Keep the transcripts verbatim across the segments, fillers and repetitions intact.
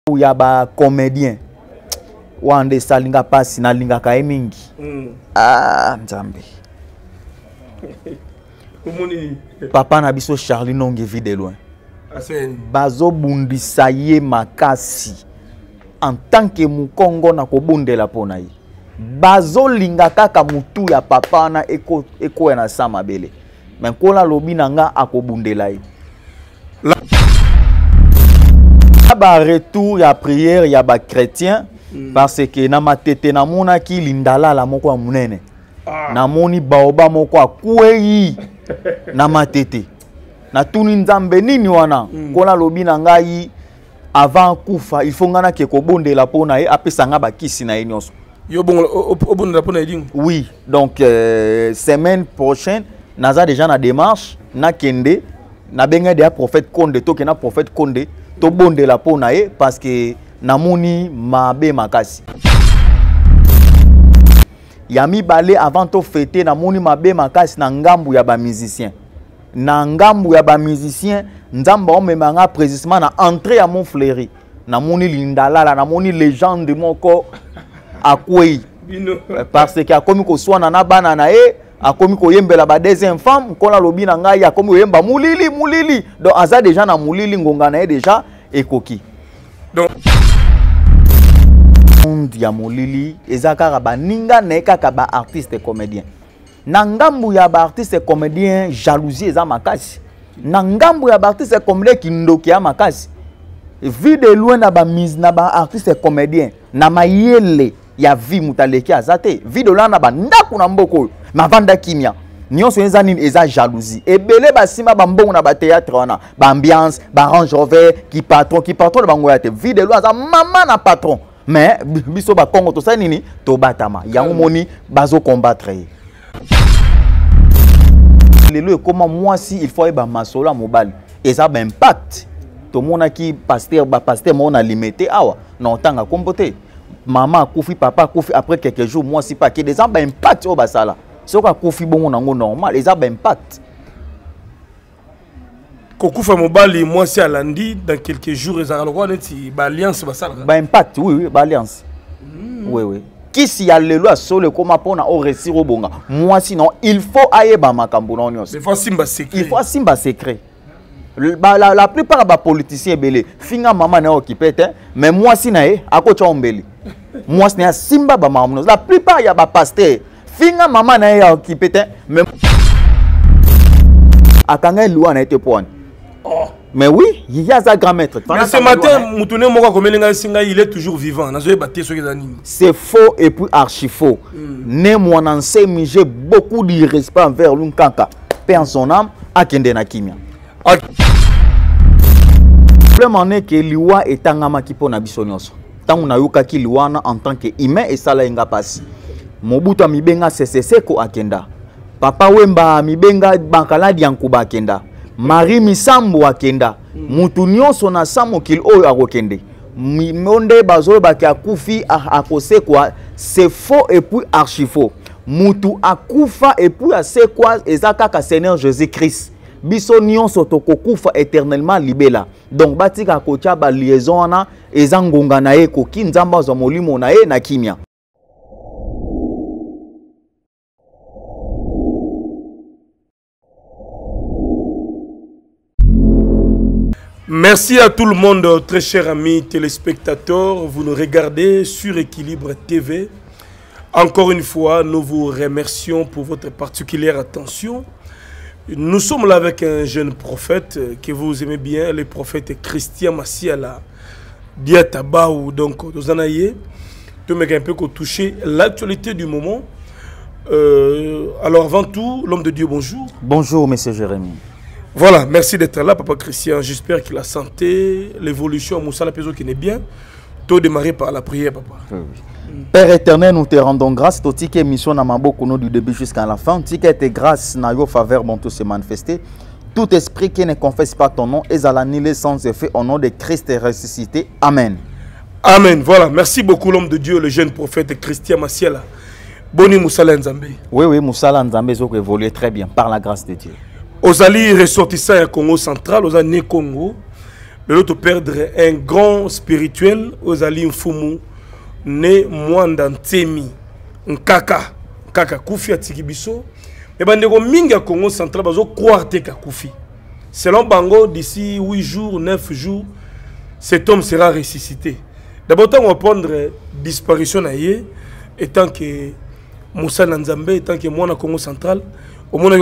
Où y a ba comédien wande salinga pasi na linga ka emingi mm. Ah nzambe papa na biso Charlie Nonge vit de loin bazo bundisa ye makasi en tant que mukongo na kobundela pona ye bazo linga kaka mutu ya papa na eko eko na sama bele mais kola lobi nanga akobundela ye ba retour ya prière ya ba chrétien mm. parce que na matete na mona ki lindala la moko munene ah. Na moni baoba moko akuei na matete na tuni nzambe nini wana mm. Kola lobi na ngai avant kufa il faut ngana ke ko bondela pona e apesa nga ba kisi na enyoso yo bon obondela pona edingo. Oui, donc euh, semaine prochaine naza déjà na démarche na kende na benga de prophète Konde to ke na prophète Konde to bonde la pona e parce que namoni mabe makasi yami balé avant to fêter namoni mabe makasi na ngambu ya ba musicien na ngambu ya ba musicien nzamba o memanga précisément na entrée à Montfleury namoni lindala la namoni légende moko akwei parce que akomi ko swana na bana na e akomi ko yembela ba deuxième femme kola lobi na ngai akomi yemba mulili mulili donc aza déjà na mulili ngonga na e déjà ekoki donc monde ya mulili ezaka ba ninga na kaka ba artiste comédien na ngambu ya ba artiste comédien jalousie eza makasi na ngambu ya ba artiste comédien kindoki ya makasi vie de loin na ba mise na ba artiste comédien na mayele ya vie mutaleki azate vie de loin na ba ndaku na mboko ma vanda kimia nyonso eza nini eza jalousie ebele basima bambongo na ba théâtre wana ba ambiance ba range rover qui patron qui patron bango ya te vie de loin za mama na patron mais biso ba kongo to sa nini to batama yango moni bazo combattre lelo comment moi si il faut ba masola mobile et ça ba impact to mona ki pasteur ba pasteur mona limité awa na tanga kombote maman kufi papa kufi après quelques jours moi si pas que des ba impact au basala soka kufi bongo nango normal et ça ba impact kokufa mobali moi si alandi dans quelques jours ils en roi neti ba alliance basala ba impact oui oui ba alliance mm. Oui oui qui si ya lelo asole koma pona o réussir obonga moi sinon il faut aye ba makambo na nyos il faut simba secret il faut simba secret la, la, la plupart des politiciens belé finga maman na occupé mais moi si na e akocha ombeli moi si na simba ba mamuno la plupart ya ba pasteur finga maman na e occupé mais akanga loi na été point. Oh. Mais oui, il y a sa grand maître. Mais ce matin, Moutoune Moko Komelenga Singa, il est toujours vivant. C'est faux et puis archi faux. Né mon ancien, j'ai beaucoup de respect envers l'Unkanka. Paix en son âme, à Kendena Kimia. Le problème est que l'Iwa est un gama qui pona bisonyoso. Tant on a eu kaki l'Iwana en tant qu'humain et ça l'a inga passe. Mobutu mibenga sese ko akenda. Papa Wemba mibenga bankala diankuba akenda. Marie Misambo akenda. Mutu nyonso na samokil oyo akokende. Monde bazo baki akufi akose kwa c'est faux et puis archi faux. Mutu akufa et puis ase kwa ezaka ka Seigneur Jésus-Christ. Biso nyonso tokokufa éternellement libela. Donc batika kocha ba liaison na ezangonga na ye ko kinzamba za molimo na ye na kimia. Merci à tout le monde, très chers amis téléspectateurs. Vous nous regardez sur Équilibre T V. Encore une fois, nous vous remercions pour votre particulière attention. Nous sommes là avec un jeune prophète que vous aimez bien, le prophète Christian Massiala Diatabaou. Donc, nous en ayons. Tout un peu toucher l'actualité du moment. Euh, alors, avant tout, l'homme de Dieu, bonjour. Bonjour, monsieur Jérémy. Voilà, merci d'être là, papa Christian. J'espère que la santé, l'évolution, Moussa la Pézo qui est bien. Tout démarré par la prière, papa. Oui. Père éternel, nous te rendons grâce. Tout ticket mission na maboko du début jusqu'à la fin. Ticket tes grâces na yo faveur bon tout se manifester. Tout esprit qui ne confesse pas ton nom est à l'annulé sans effet au nom de Christ est ressuscité. Amen. Amen. Voilà, merci beaucoup l'homme de Dieu, le jeune prophète Christian Massiala. Boni Moussa Nzambe. Oui, oui, Moussa Nzambe a évolué très bien par la grâce de Dieu. Aux alliés ressortissants au Congo central, aux années Congo, Le lot perdre un grand spirituel aux alliés Mfumu né Mwanda Ntemi Nkaka Kaka Koufi Atikibiso. Et ben ndeko mingi à Congo central bazo croire te ka Koufi. Selon Bango, d'ici huit jours, neuf jours, cet homme sera ressuscité. D'abord, on va prendre disparition naïe, étant que Moussa Nanzambe, étant que moi, Congo central, au monde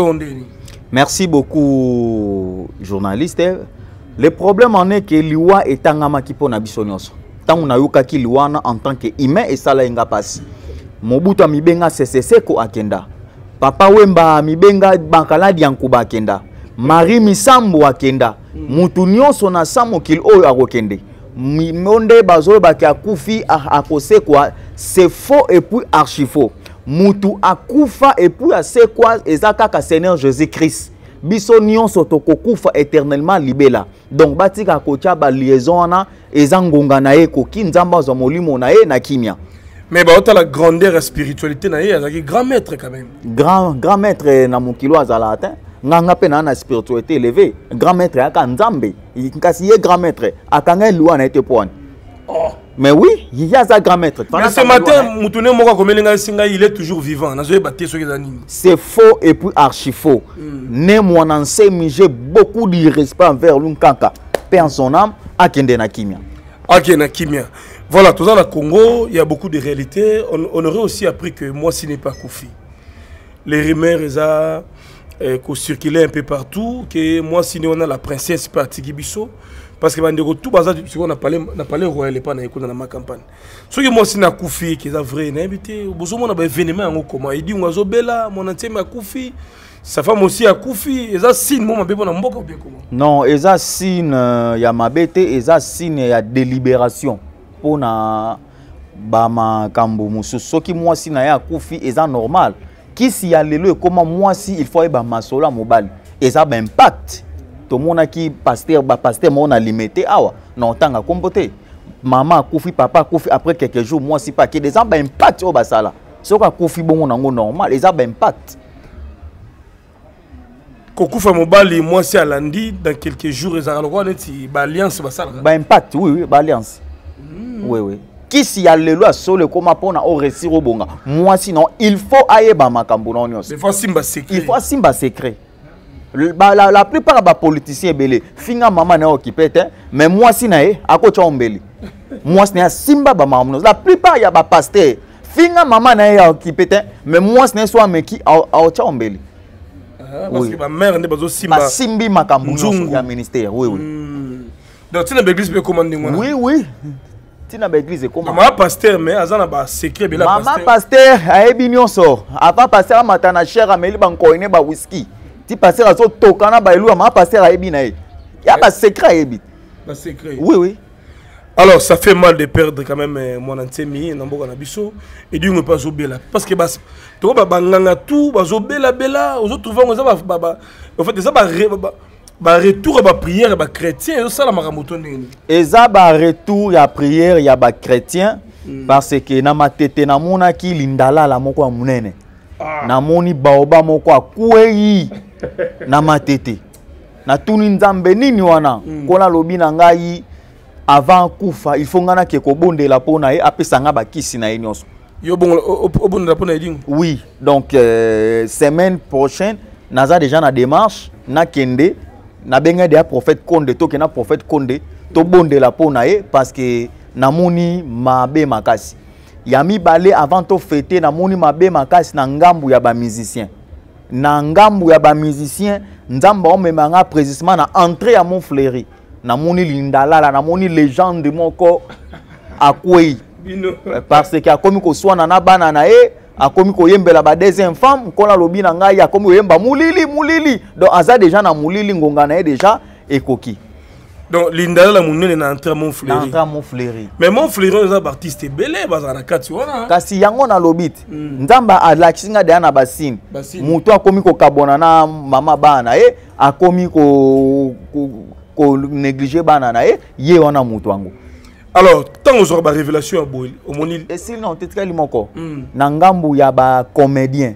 merci beaucoup, journaliste. Le problème en est que l'Iwa est un gama qui peut n'abissonner. Tant on a eu kaki l'Iwa en tant qu'humain et ça l'inga passe. Mobutu mibenga sese ko akenda. Papa Wemba mibenga bankala diankuba akenda. Marie Misambo akenda. Mutu nyonso na samo kil oyo akokende. Monde bazo baki akufi akose kwa c'est faux et puis archi faux. Mutu akufa et puis c'est quoi ezaka ka Seigneur Jésus-Christ. Biso nyonso tokokufa éternellement libela. Donc batika kocha ba liaison na ezangonga na ye ko kinzamba za molimo na ye na kimia. Mais bah autant la grandeur et spiritualité na ye azaki grand maître quand même. Grand grand maître na mokilo azala atteint. Nganga pe na na spiritualité élevée. Grand maître aka nzambe. Kasi ye grand maître akanga loi na été point. Oh. Mais oui, il y a ça grand maître. Mais ce matin, Moutoune Moko Komelinga Singa, il est toujours vivant. C'est faux et puis archi faux. Né mon ancien, j'ai beaucoup de respect envers l'Unkaka. Paix en son âme, Akende na Kimia. Akende na Kimia. Voilà, tout ça, le Congo, il y a beaucoup de réalités. On, on aurait aussi appris que moi, ce n'est pas Koufi. Les rumeurs, ils ont euh, circulé un peu partout. Que moi, si on a la princesse Patigibiso. Parce que tout bazar on a parlé on a parlé royal pas dans ma campagne. Ce que moi si na Koufi qui est vrai invité, besoin on a événement en comment il dit on a bela mon entier ma Koufi, sa femme aussi a Koufi, et ça signe moi ma na mboka bien comment. Non, et ça signe ya mabete et ça signe ya délibération pour na ba ma kambo musu. Ce qui moi si na ya Koufi et ça normal. Qui si ya lelo comment moi si il faut ba masola mobile et ça ben impact. Tout le monde qui pasteur, pasteur, on a limité. Ah ouais, non, tant à compoter. Maman Koufi, papa Koufi, après quelques jours, moi si pas que des gens impact au basala. Ce que Koufi bon on normal, les gens impact. Koufi mobile, moi si à lundi, dans quelques jours, ils ont le alliance basala. Bah impact, oui, oui, alliance. Oui, oui. Qui si a le loi sur le comment pour na au récit au bonga. Moi sinon, il faut aller ba makambo non nyos. Il faut simba secret. Il faut simba secret. La, la, la plupart des politiciens belé finga maman na occupé mais moi si na e akocha ombeli moi si na simba ba maman la plupart ya ba pasteur finga maman na e occupé mais moi si na soit meki aocha ombeli parce que ma mère ne bazo simba ba simbi makambu ya ministère oui oui donc tu na l'église be commandé moi oui oui tu na l'église comment maman pasteur mais azana ba secret bela pasteur maman pasteur ayebi nyonso avant pasteur matana cher ameli banko ine ba whisky. Si passer à ce tokana bailou ma passer à ebina il y a pas secret ebi pas secret oui oui alors ça fait mal de perdre quand même mon antemi namboka na biso et du me pas obela parce que bas to ba banganga tout ba obela bela aux autres trouver ça ba en fait ça ba ba retour ba prière ba chrétien ça la maramoto ndeni et ça ba retour ya prière ya ba chrétien parce que na matete na mona ki lindala la moko ya munene na moni baoba moko akuei na matete na tuni nzambe nini wana kola lobi na ngai avant kufa il faut ngana ke ko bondela pona e apesa nga bakisi na enyoso yo bon obondela pona eding oui donc euh, semaine prochaine naza déjà na démarche na kende na benga des prophète Konde to ke na prophète Konde to bondela pona e parce que na moni mabe makasi yami balé avant to fêter na moni mabe makasi na ngambu ya ba musicien na ngambu ya ba musicien nzamba omemanga précisément na entrée à Montfleury na moni lindala na moni légende moko akwei parce que akomi ko swana na bana na e akomi ko yembela ba deuxième femme kola lobi na ngai akomi yemba mulili mulili donc aza déjà na mulili ngonga na e déjà ekoki. Donc l'indala la munene na entrée Montfleury. Na entrée Montfleury. Mais Montfleury les artistes belé bazana kati wana. Kasi yango na lobit. Nzamba alakisinga de na basine. Muto akomi ko kabona na mama bana e akomi ko ko négliger bana na e ye wana muto wango. Alors tant aux aura ba révélation au moni et si non tetkali moko na ngambu ya ba comédien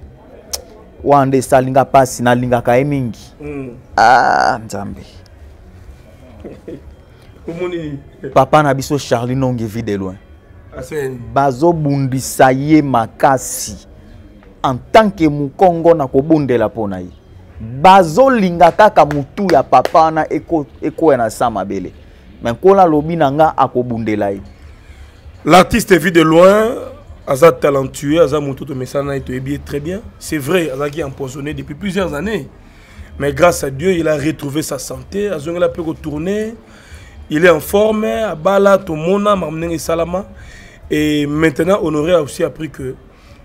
wande salinga pasi na linga ka emingi. Ah nzambe. Papa na biso Charlie Nongi vit de loin. Asen. Bazo bundisa ye makasi. En tant que mukongo na kobundela pona ye. Bazo linga kaka mutu ya papa na eko eko na sama bele. Mais kola lobi nanga akobundela ye. L'artiste vit de loin, Aza talentueux, Aza Moutoto Messana est très bien. C'est vrai, Aza qui est empoisonné depuis plusieurs années. Mais grâce à Dieu, il a retrouvé sa santé. Aza il a pu retourner. Il est en forme. Abala, Tomona, Mamnen et Salama. Et maintenant, Honoré a aussi appris que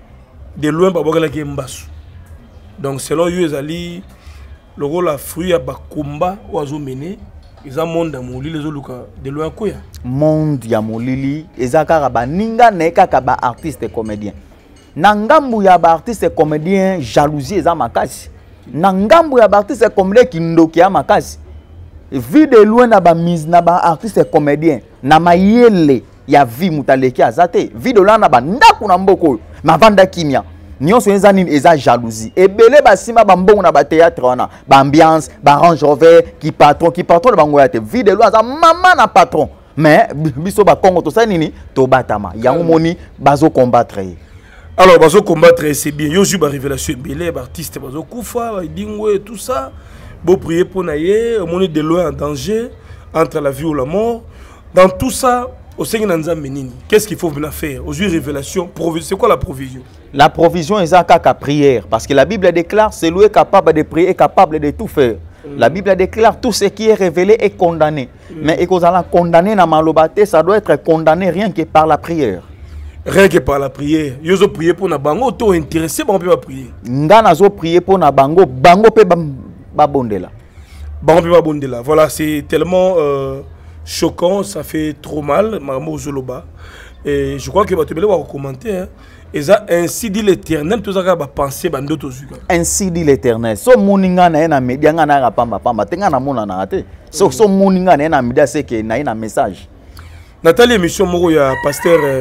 de loin, Babogala qui est Mbassou. Donc, selon Yuezali, le rôle a fruit à Bakumba, Oazo Mené. Ils ont monde à Molili, les autres de loin quoi. Monde ya Molili, ezaka ba ninga neka ka ba artiste comédien. Nangambu ya ba artiste comédien jalousie eza makasi. Nangambu ya ba artiste comédien kindoki ya makasi. Vu de loin na ba mise na ba artiste comédien na mayele ya vie mutaleki azate. Vu de loin na ba ndaku na mboko ma vanda kimia. Nyonso eza nini eza jalousie. Ebele basima ba mbongo na ba théâtre wana, ba ambiance, ba range rover, qui patron, qui patron ba ngoya te. Vie de loin za maman na patron. Mais biso ba Congo to sa nini to batama. Yango moni bazo combattre. Alors bazo combattre c'est bien. Yo ju ba révélation belé ba artiste bazo kufa, ba dingwe tout ça. Beau prier pour naye, moni de loin en danger entre la vie ou la mort. Dans tout ça, au Seigneur Nanza Menini, qu'est-ce qu'il faut venir faire? Aujourd'hui révélation, c'est quoi la provision? La provision est à prière parce que la Bible déclare celui est capable de prier est capable de tout faire. Mm. La Bible déclare tout ce qui est révélé est condamné. Mm. Mais et qu'on a condamné na malobate, ça doit être condamné rien que par la prière. Rien que par la prière. Yo zo prier pour na bango to intéressé bon peut prier. Ngana zo prier pour na bango, bango pe ba bondela. Bango pe ba bondela. Voilà, c'est tellement euh, choquant, ça fait trop mal, Maramo Zoloba. Et je crois que tu vas commenter. Hein. Et ça, ainsi dit l'Éternel, tout ça va penser bando to zuka. Ainsi dit l'Éternel. So moninga na na media nga na pamba pamba tenga na mona na ate. So so moninga na na media c'est que na na message. Nathalie émission moko ya pasteur euh,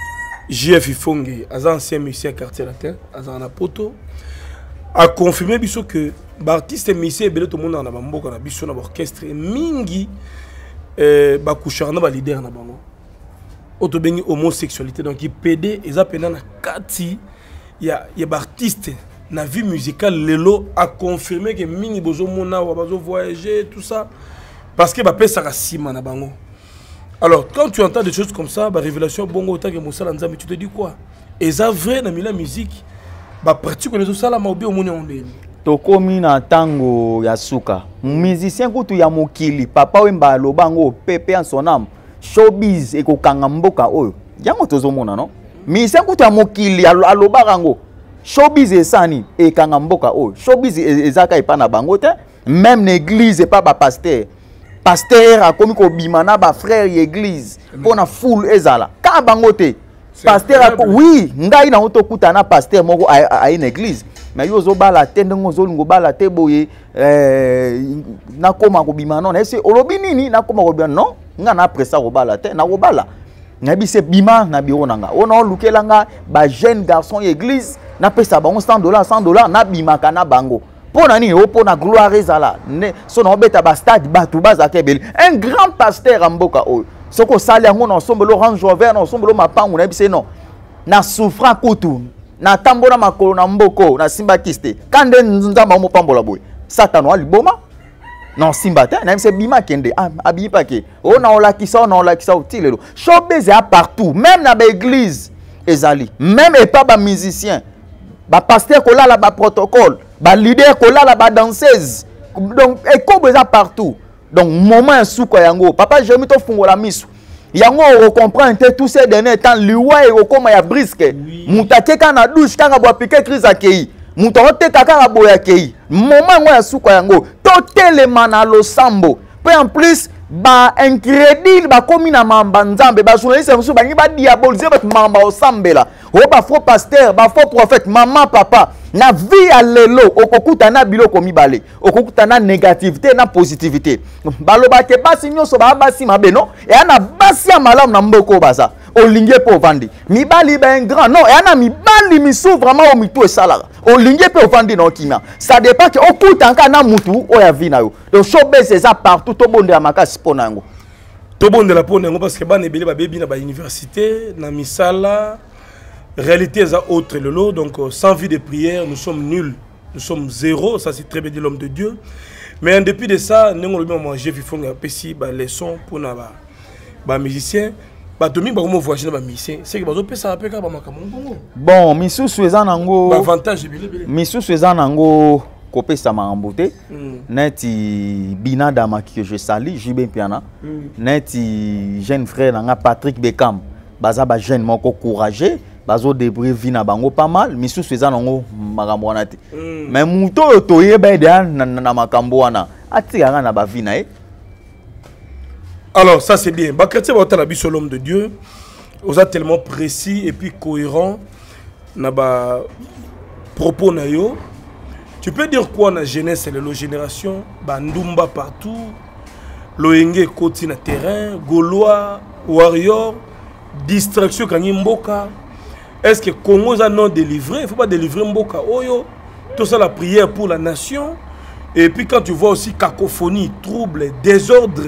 J F Ifongi, ancien musicien quartier latin, azana poto a confirmé biso que l'artiste musicien belé tout monde na ba mboka na biso na orchestre mingi euh ba kushana ba leader na bango. Autobéni homosexualité donc il pédé et ça pendant na kati il y a il y a artiste na vie musicale lelo a confirmé que mini bozo mona wa bazo voyager tout ça parce que ba pesa ka sima na bango. Alors quand tu entends des choses comme ça ba révélation bongo ta que mosala nzambe tu te dis quoi? Et ça vrai na la musique ba pratique les osala ma obi omoni onde tokomi na tango ya suka musicien kutu ya mokili papa wemba lobango pepe en son âme showbiz eko kanga mboka oyo yango tozomona no musicien kutu ya mokili alobaka ngo showbiz esani ekanga mboka oyo showbiz ezaka epa na bango te même l'église pas ba pasteur pasteur akomi ko bimana ba frère l'église pona full ezala ka bango te pasteur oui ngai na otokuta na pasteur moko a une église mais yo zo bala tende ngo lingo bala te boye euh na koma ko bimana na ese olobi nini na koma ko bimana non nga na après ça ko bala te na ko bala na bi se bima na biro nanga ona lukela nga ba jeune garçon église na pesa ba cent dollars cent dollars na bima kana bango pona ni o pona gloire ezala ne so na obeta ba stade batu bazake beli un grand pasteur amboka o soko sali yango na ensemble Range Rover na ensemble mapangu na bise non na souffrant kutu na tambola makolo na mboko na simba kiste kande nzamba mo pambola boy satano aliboma non simba te na bise bima kende abi pake o na olakisa na olakisa utilelo showbiz a partout même na ba église ezali même et pas ba musicien ba pasteur ko la ba protocole ba leader ko la ba danseuse donc et comme ça partout donc moment souko yango papa j'aime to fungola misu yango on comprend tous ces derniers temps liwa et okoma ya brisque mutake kana douche kanga bo piquer crise akei mutote kaka boya akei moment ngo ya souko yango to telema na losambo peu en plus ba incrédule ba komi na mamba nzambe ba journaliste musu ba ngi ba diaboliser ba mamba osambela o ba faux pasteur ba faux prophète maman papa na vie à lelo okokuta na biloko mibale okokuta na négativité na positivité baloba ke basi nyoso ba basi mabe no e ana basi ya malamu na mboko baza olingie po vandi mibali ben grand non e ana mibali misu vraiment o mitu esala olingie pe vandi na okima ça dépend que okuta nka na mutu o ya vie na yo donc showbiz eza partout to bonde ya makasi pona yango tout bon de la peau parce que ban ebele ba baby na ba université na misala réalité est autre le lot donc sans vie de prière nous sommes nuls, nous sommes zéro, ça c'est très bien dit l'homme de Dieu. Mais en dépit de ça, nous avons mangé il faut un petit leçon pour na ba ba musicien. Ba domi ba comment voyager na ba musicien, c'est que bazo pesa pe ka ba makambo. Bon, misusu eza nango ba avantage ebele ebele. Misusu eza nango kopesa makambo te. Neti Bina Dama que je salue, Jibé Piana. Neti jeune frère nanga Patrick Beckham. Baza ba jeune moko courageux. Bazo débrouiller vina bango pas mal misu feza nango makambo wana te mais muto toye ba ida na makambo wana atika na ba vina eh. Alors ça c'est bien ba chrétien ba tala biso l'homme de Dieu vous êtes tellement précis et puis cohérent na ba propos na yo. Tu peux dire quoi na jeunesse et la génération ba ndumba partout loenge koti na terrain Gaulois warrior distraction kanyi mboka. Est-ce que Congo a non délivré? Il ne faut pas délivrer Mboka Oyo. Tout ça, la prière pour la nation. Et puis quand tu vois aussi cacophonie, trouble, désordre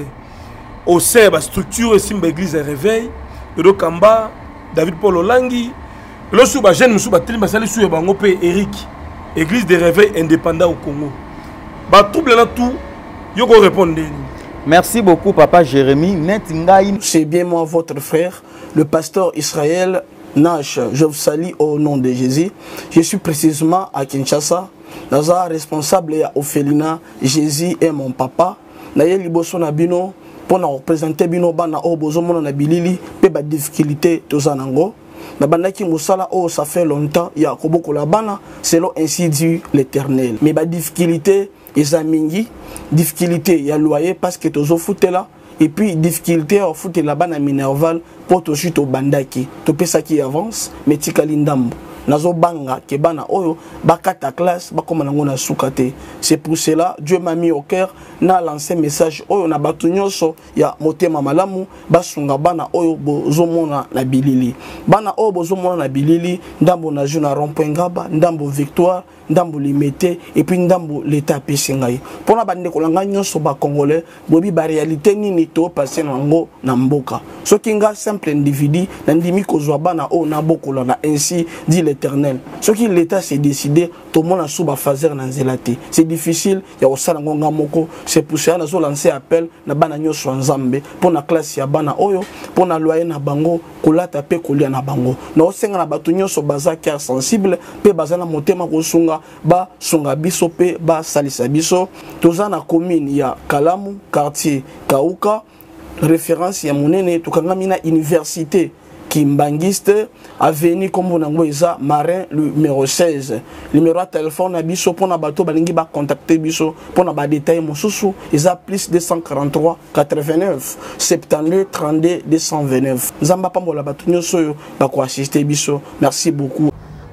au sein de la structure ici, l'église réveil, le Kamba, David Paul Olangi, le Souba Jeune, Souba Télé, Sali Souba Bangope, Eric, église de réveil indépendant au Congo. Bah, trouble là tout, yo go répondre. Merci beaucoup, papa Jérémy. C'est bien moi, votre frère, le pasteur Israël Nash, je vous salue au nom de Jésus. Je suis précisément à Kinshasa. Naza responsable ya Ophelina. Jésus est mon papa. Naye liboso na bino pour na représenter bino bana o bozo mona na bilili pe ba difficulté tozanango. Na bandaki musala o ça fait longtemps ya koboko la bana selon ainsi dit l'Éternel. Mais ba difficulté ezamingi, difficulté ya loyer parce que tozo foutela. Et puis difficulté à foutre là-bas na Minerval pour tout suite au bandaki to pesa qui avance mais tikali ndambo nazo banga ke bana oyo bakata classe bakoma nango na sukate. C'est pour cela Dieu m'a mis au cœur na lancé message oyo na batu nyonso ya motema malamu basunga bana oyo bozomona na bilili bana oyo bozomona na bilili ndambo na juna rond-point Ngaba ndambo Victoire ndambo limité et puis ndambo l'état pesingai pona bande kolanga nyonso ba congolais bobi ba réalité nini to passer nango na mboka soki nga simple individu na ndimi kozwa bana o na bokola na ainsi dit l'Éternel soki l'état s'est décidé to mona suba fazer na nzelate c'est difficile ya osala ngonga moko. C'est pour ça na zo lancer appel na bana nyonso nzambe pona classe ya bana oyo pona loyer na bango kolata pe kolia na bango na osenga na batu nyonso baza cœur sensible pe baza na motema kosunga ba sunga biso pe ba salisa biso toza na commune ya Kalamu quartier Kauka référence ya monene tukangami na université Kimbangiste avenue comme on eza Marin numéro seize numéro de téléphone na biso pona bato balingi ba contacter biso pona ba détail mosusu eza plus deux cent quarante-trois quatre-vingt-neuf soixante-douze trente-deux deux cent vingt-neuf nzamba pambola bato nyonso yo ba ko assister biso. Merci beaucoup.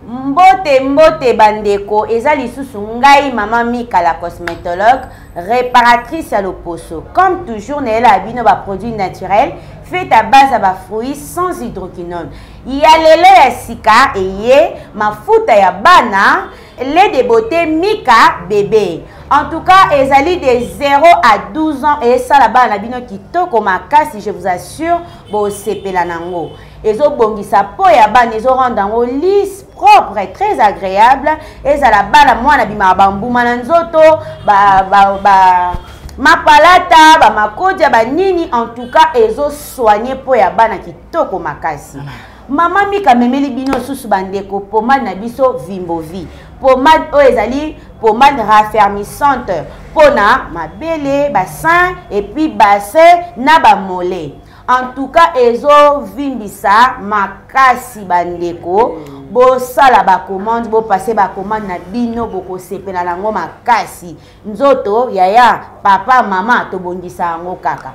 Mbote mbote bandeko eza lisusu ngai mama Mika la cosmétologue réparatrice à l'oposo comme toujours nela abino ba produits naturels fait à base à ba fruits sans hydroquinone ya lelo ya sika eye mafuta ya bana lait de beauté Mika bébé. En tout cas, ezali de zéro à douze ans et ça là-bas na bino kitoko makasi, je vous assure, bo sepela nango. Ezo bongisa po ya bana ezo rendre ngo lisse, propre et très agréable. Eza la bana mwana bima bambuma na nzoto, ba ba ba mapalata, ba makodia, ba nini, en tout cas ezo soigner po ya bana kitoko makasi. Maman Mika memeli bino susu bandeko pomade na biso Vimbovi. Pomade o ezali pomade raffermissante pona mabele, bassin et puis bassin na ba mollet. En tout cas ezo vimbisa makasi bandeko bo sala ba commande bo passer ba commande na bino boko sepela nango makasi nzoto yaya papa mama to bongisa ngo kaka.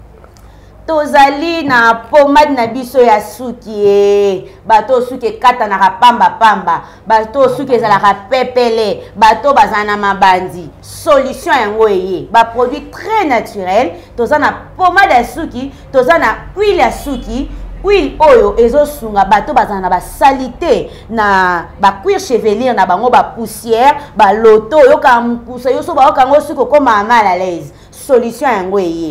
Tozali na pomade na biso ya suki bato suki kata na pamba pamba bato suki ezalaka pepele bato bazana mabandi solution yango eye ba produit très naturel toza na pomade ya suki toza na huile ya suki huile oyo ezosunga bato bazana na ba salité na ba cuir chevelure na bango ba poussière ba loto yo ka mpusa yo so ba okango suki koma mal à l'aise solution yango eye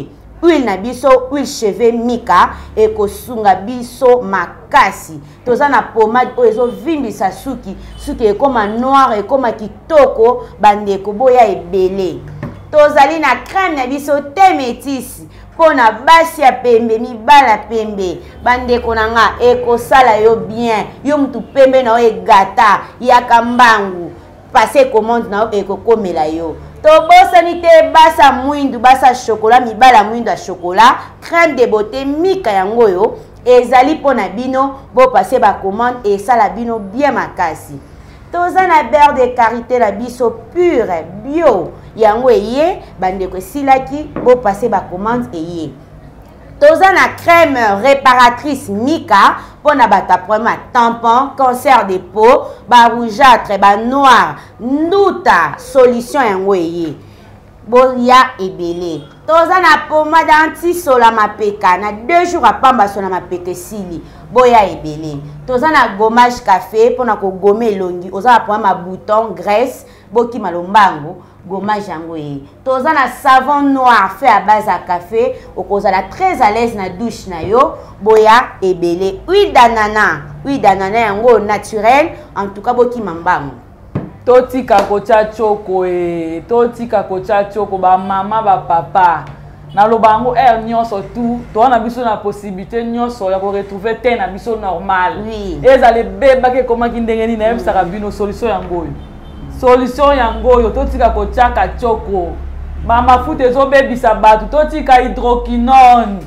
huile na biso huile cheveux mika ekosunga biso makasi toza na pomade oyo ezovimbisa suki suki ekoma noir ekoma kitoko bandeko boya ebele tozali na crème na biso te métisse pona basi ya pembe mibala pembe bandeko na nga ekosala yo bien yo mutu pembe na yo egata yaka mbangu passe commande na yo ekokomela yo tobosani te basa mwindu basa chocolat mibala mwindu ya chocolat crème de beauté mika yango yo ezali pona bino bo passe ba commande esala bino bien makasi toza na beurre de karité na biso pure bio yango eye bandeko silaki bo passe ba commande eye toza na crème réparatrice mika pona bata problème tampon cancer de peau ba rougeâtre ba noir nduta solution yango eye boya ebele toza na pomade anti sola mapeka na deux jours apamba sola mapeka sili boya ebele toza na gommage café pona ko gommer elongi oza na problème ma bouton graisse boki malombango gommage yango ye toza na savon noir fait à base à café okozala très à l'aise na douche na yo boya ebele huile d'ananas huile d'ananas yango naturel en tout cas boki mambango totika kocha choko e totika kocha choko ba mama ba papa na lobango er nyonso tout to na biso na possibilité nyonso ya ko retrouver te na biso normal oui ezale beba ke koma kindengeni na yebisa bino solution yango solution yango yo totika kocha ka choko ba mafuta ezobebisa batu totika hydroquinone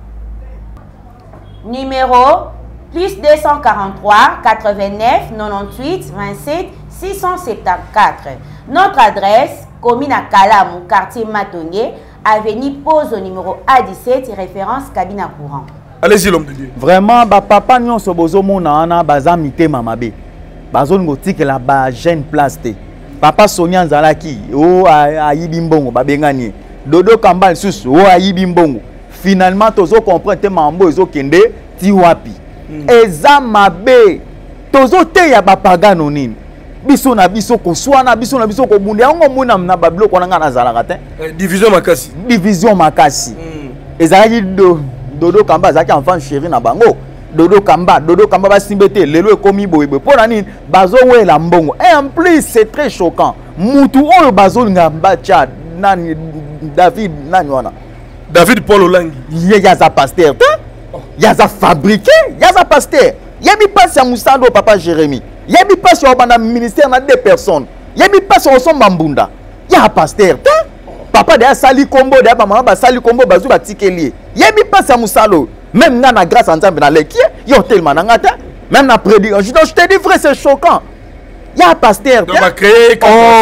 numéro plus deux cent quarante-trois quatre-vingt-neuf quatre-vingt-huit vingt-sept six cent soixante-quatorze. Notre adresse, commune à Kalamou, quartier Matongué, avenue Pose au numéro A dix-sept, référence cabine à courant. Allez-y, l'homme de Dieu. Vraiment, ba papa nyonso bozo mona ana baza mitema mabe. Bazo ngotike la ba jeune place te. Papa Sonia Nzalaki, o ayibi mbongo babengani. Dodo Kamba lisusu, o ayibi mbongo. Finalement tozo comprendre te mambo ezo kende ti wapi. Mm. Eza mabe. Tozo te ya ba pagano nini. Biso na biso ko swana biso na biso ko bunde yango mona na bablo ko nga na zalaka te. Eh, division makasi. Division makasi. Mm. Ezalaki do Dodo Kamba zaki enfant chéri na bango. Dodo Kamba, Dodo Kamba ba simbete lelo ekomi boyebe. Pona nini bazo wela mbongo. Et en plus c'est très choquant. Mutu oyo bazo ngamba cha nani David nani wana. David Paul Olangi. Ye yaza pasteur te. Yaza fabriqué, yaza pasteur. Yebi passe ya Musando papa Jérémy. Yebi passe au banda ministère na deux personnes. Yebi passe au somba mbunda. Ya pasteur te. Papa de sali combo de maman ba sali combo bazu ba tikeli. Yebi passe à Musalo. Même na na grâce ensemble na leki, yo tellement na ngata. Même na prédication. Je te dis frère, c'est choquant. Ya pasteur. On va créer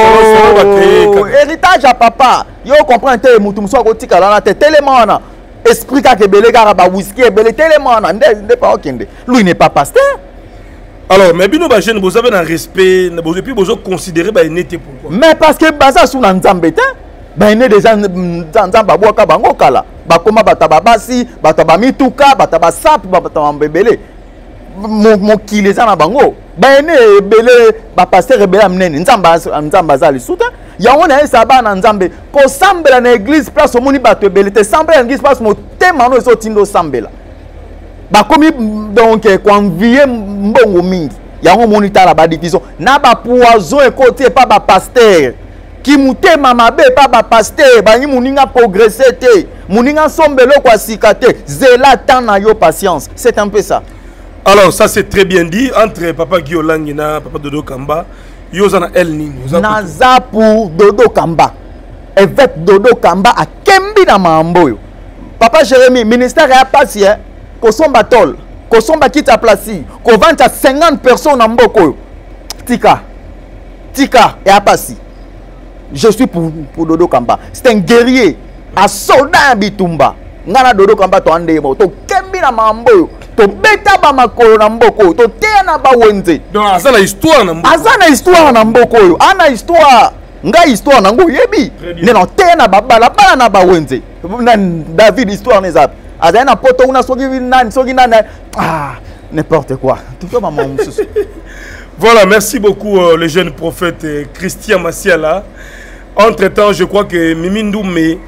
oh, héritage à papa. Yo comprend te mutu muso ko tikala na te tellement na. Esprit ka ke belé ka ba whisky belé tellement na ndé pas okende. Lui n'est pas pasteur. Alors, mais bino ba jeune vous avez un respect, vous puis vous considérer ba nete pourquoi? Mais parce que baza sou na nzambe te. Ben ne déjà nzamba boaka bango kala. Bakoma bataba basi, bataba mituka, bataba sap, bataba mbebele. Mon mon ki les ana bango. Ben ne belé ba pasteur rebela mnene nzamba nzamba zali souta. Ya on a ça ba na nzambe ko sambela na église place omoni bato ebele te sambela na église place mo tema no eso tindo sambela. Ba komi donc convier mbongo mingi. Ya on monita la ba division na ba poison e côté pas ba pasteur. Qui mouté mamabe pas ba pasteur ba ni muninga progresser te. Muninga sombelo kwa sikate. Zela tana yo patience. C'est un peu ça. Alors ça c'est très bien dit entre papa Guiolang et papa Dodo Kamba. Yozana El Nino. Naza pour Dodo Kamba. Évêque Dodo Kamba a Kembi na mamboyo. Papa Jérémy, ministère a passé, ko somba tol, ko somba kita plasi, ko vanta cinquante personnes en mboko. Tika. Tika et a passé. Je suis pour, pour Dodo Kamba. C'est un guerrier, un soldat bitumba. Ngana Dodo Kamba to ande mo, to Kembi na mamboyo. To beta ba makolo na mboko to tena ba wenze donc azana histoire na mboko azana histoire na mboko yo ana histoire nga histoire nango yebi neno tena ba bala bala na ba wenze na David histoire neza azana poto una soki nani soki nani ah n'importe quoi tout maman mususu. Voilà, merci beaucoup euh, le jeune prophète euh, Christian Massiala. Entre temps je crois que Mimi Ndoumé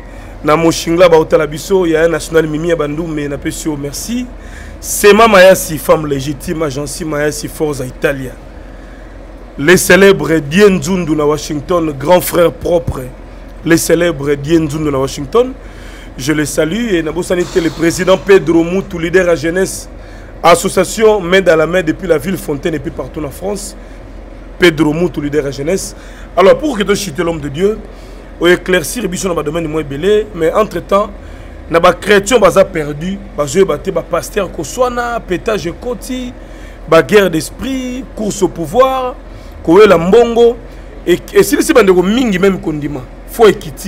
na moshingla ba hôtel biso ya national mimi ya bandou mais na pesio merci. C'est ma Mayasi femme légitime agence Mayasi Forza Italia. Les célèbres Dien Zundu na Washington, grand frère propre. Les célèbres Dien Zundu na Washington. Je les salue et Nabosanité le président Pedro Moutou, leader à jeunesse, association main dans la main depuis la ville Fontaine et puis partout en France. Pedro Moutou, leader à jeunesse. Alors pour que tu chites l'homme de Dieu, on éclaircir biso dans le domaine moins belé, mais entre temps, na ba chrétien baza perdu, ba jouer baté ba pasteur ko swana, pétage koti, ba guerre d'esprit, course au pouvoir, ko la mbongo et et si c'est bande ko mingi même kondima, faut ekiti.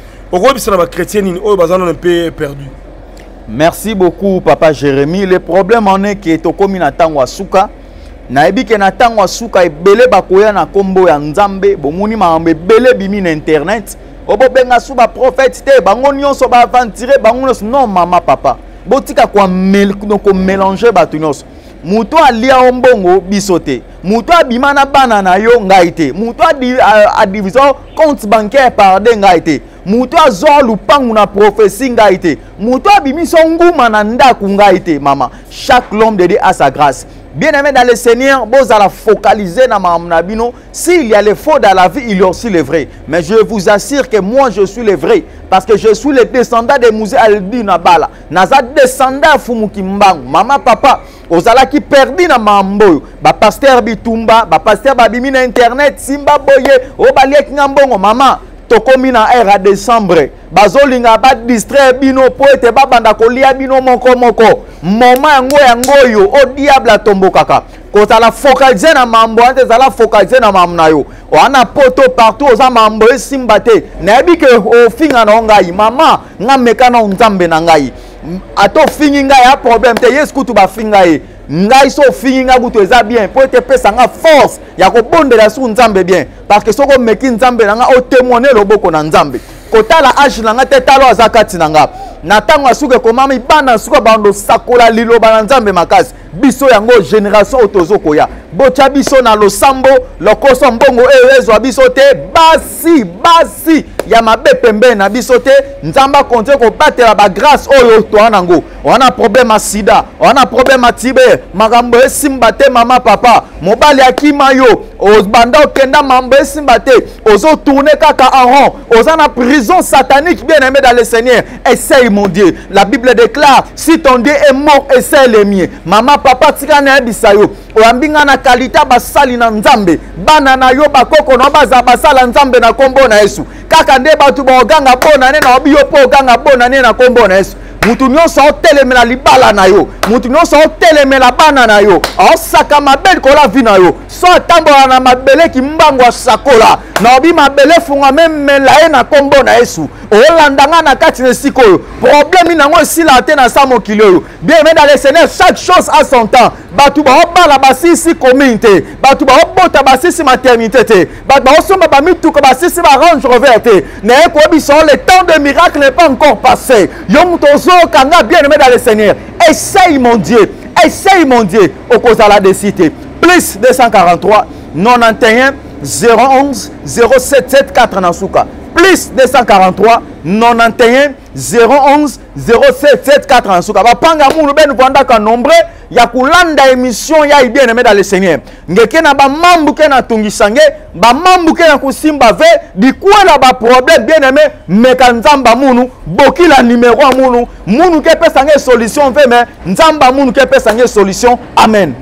Merci beaucoup, Papa Jérémy. Le problème en est que Tokomi na tangwa suka. Na ebi ke na tangwa suka ebele bakoya na kombo ya Nzambe. Bomuni maambe bele bimi na internet. Obo benga suba prophète te. Bango nyonso ba aventurer bango nyonso. Non mama papa. Botika kwa mel ko mélanger batu nyonso. Muto alia ombongo bisote. Muto abimana bana na yo ngaite. Muto adi a division compte bancaire par de ngaite. Muto azwa lupangu na prophétie ngaite. Muto abimiso nguma na ndaku ngaite mama. Chaque l'homme de Dieu a sa grâce. Bien-aimé dans le Seigneur, vous allez focaliser dans ma nabino. S'il y a les faux dans la vie, il y a aussi les vrais. Mais je vous assure que moi je suis le vrai. Parce que je suis le descendant de Mouzé Aldi Nabala. Naza descendant Fumuki Mbangu. Maman, papa, ozala qui perdu na mambo. Ba pasteur Bitumba, ba pasteur Babimi na internet, Simba Boye, Obaliek Ngambongo, maman. Tokomi na era décembre. Bazolinga ba distraire bino po ete ba banda kolia bino moko moko. Moma yango yango yo o diable tombo kaka. Ko za la focaliser na mambo ante za la focaliser na mamna yo. Wana poto partout oza mambo esimbate. Na ebi ke o finga na ngai mama nga meka na Nzambe na ngai. Ato fingi ngai ya problème te yes kutu ba finga e. Ngai so fingi nga kutu eza bien po ete pesa nga force ya ko bondela su Nzambe bien parce que soko meki Nzambe na nga o témoigner loboko na Nzambe. Kotala age na nga te talo azakati na nga. Na tango asuke komami bana suka bando sakola liloba na Nzambe makasi. Biso yango génération otozoko ya. Bocha biso na losambo lokoso mbongo ewezo biso te basi basi ya mabe pembe na biso te Nzamba konte ko batela ba grâce oyo to anango. On a problème à sida, on a problème à tibe, makambo esimba te mama papa, mobali akima yo, ozbanda okenda mambo esimba te, ozo tourner kaka en rond, oza na prison satanique bien-aimé dans le Seigneur. Essaye mon Dieu. La Bible déclare si ton Dieu est mort, essaye le mien. Mama papa tika na ebisa yo. Oyambinga na kalita basali na Nzambe. Bana na yo bakoko na baza basala Nzambe na kombo na Yesu. Kaka nde batu ba oganga bona ne na obiyo po oganga bona ne na kombo na Yesu. Mutu nyonso otelemela libala na yo. Mutu nyonso otelemela bana na yo. Osaka mabele kola vi na yo. So tambola na mabele ki mbango sakola. Na obi mabele funga memela e na kombo na Yesu. Olandanga na kati na sikoyo. Problème nango esila te na samo kiloyo. Bien aimé dans le Seigneur, chaque chose a son temps. Batu ba obala basisi communauté. Batu ba obota basisi maternité te. Batu ba osomba ba mituka basisi ba range rover te. Na eko biso le temps de miracle n'est pas encore passé. Yo mutozo kanga bien aimé dans le Seigneur. Essaye mon Dieu. Essaye mon Dieu. Au cause à la décité. Plus deux cent quarante-trois quatre-vingt-onze zéro onze zéro sept sept quatre Nasuka. Plus deux cent quarante-trois quatre-vingt-onze zéro onze zéro sept sept quatre Nasuka. Bapanga munu ben vanda ka nombre ya kulanda émission ya bien aimé dans le Seigneur. Ngeke na ba mambu ke na tungisange, ba mambu ke na kusimba ve, di kuela ba problème bien aimé meka Nzamba munu, boki la numéro munu, munu ke pesa nge solution ve mais Nzamba munu ke pesa nge solution. Amen.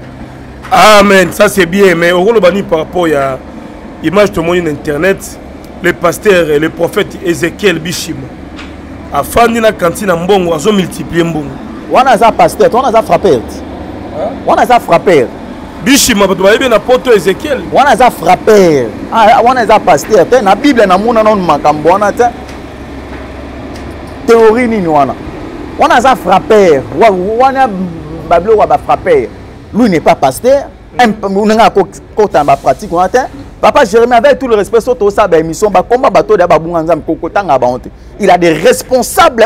Amen, ça c'est bien mais au bani par rapport à image de mon internet, le pasteur et le prophète Ézéchiel Bishim a fandi na cantine mbongo azo multiplier mbongo. Wana za pasteur, wana za frappeur. Wana za frappeur. Bishim bato ba na poto Ézéchiel. Wana za frappeur. Ah wana za pasteur. Te na Bible na muna non makambo wana te. Théorie nini wana. Wana za frappeur. Wana bablo wa ba frappeur. Lui n'est pas pasteur. On a un pratique. Papa Jérémy, avec tout le respect, il a des responsables.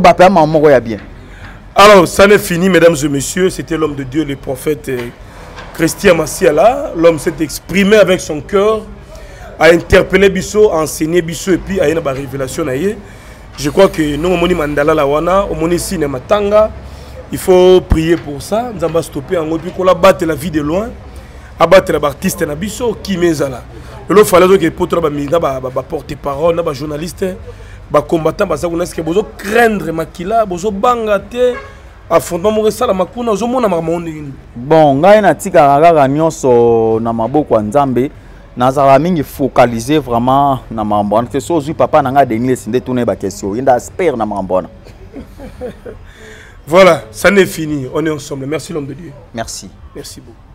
Alors, ça n'est fini, mesdames et messieurs. C'était l'homme de Dieu, le prophète Christian Massiala, l'homme s'est exprimé avec son cœur, a interpellé Bisso, a enseigné Bisso et puis a eu une révélation. Je crois que nous, on mandala la wana, on est cinéma tanga. Il faut prier pour ça. Nous allons stopper en haut, puis qu'on abatte la vie de loin, abattre l'artiste na Bisso qui met là. Il fallait que pour toi, bah porte-parole, bah journaliste, bah combattant, bah ça, on a ce que besoin craindre makila, besoin bangater. Bon, ngai na tika kaka nyonso na maboko ya Nzambe nazala mingi focaliser vraiment na mambo wana. So ozwi papa na nga Denis nde tuna ba question. Inda asper na mambo wana. Voilà, ça n'est fini. On est ensemble. Merci l'homme de Dieu. Merci. Merci beaucoup.